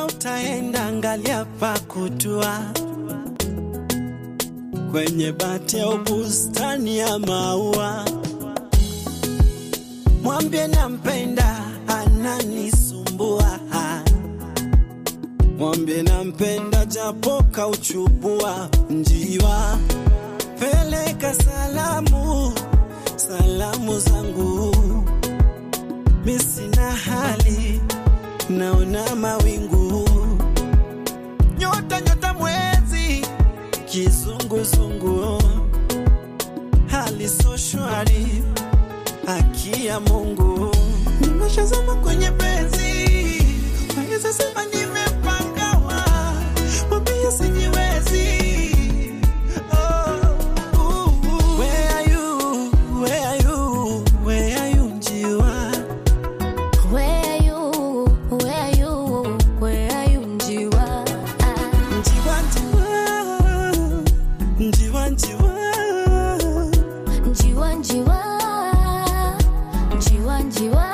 Kama utaenda angalia pa kutua, kwenye bati au bustani ya maua. Mwambie nampenda, ananisumbua. Mwambie nampenda japo kauchubua. Njiwa, peleka salamu, salamu zangu. Mimi sina hali, naona mawingu. Nyota nyota mwezi, kizunguzungu. Hali so shwari, haki ya Mungu. Nimeshazama kwenye penzi, waweza sema nimepangawa. Mwambie sijiwezi. Where are you? Where are you? Where are you, njiwa? Where are you? Where are you? Where are you, njiwa? Njiwa, njiwa. Njiwa, njiwa. Njiwa, njiwa. Njiwa, njiwa.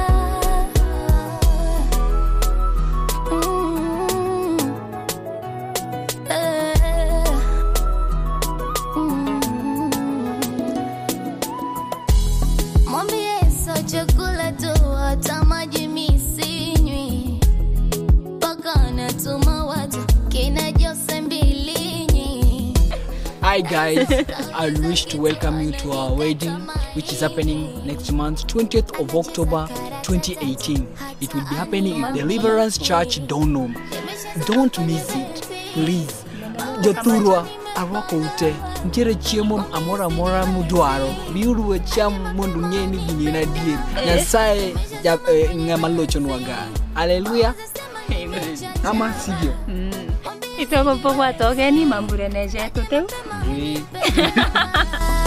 Mwambie so chakula tu, hata maji mimi sinywi. Paka natuma watu kina Jose Mbilinyi. Hi guys, I wish to welcome you to our wedding, which is happening next month, 20th of October 2018. It will be happening in Deliverance Church, Donholm. Don't miss it, please. Jothurwa arwako ute, ntiere chiemo amora amora mudwaro. Biuru we cham mondo ng'eni gini adier. Nyasaye ng'ama lochonwa ga. Hallelujah. Amen. Ama sivyo? Ito ko po wato gani mambure neje to teu.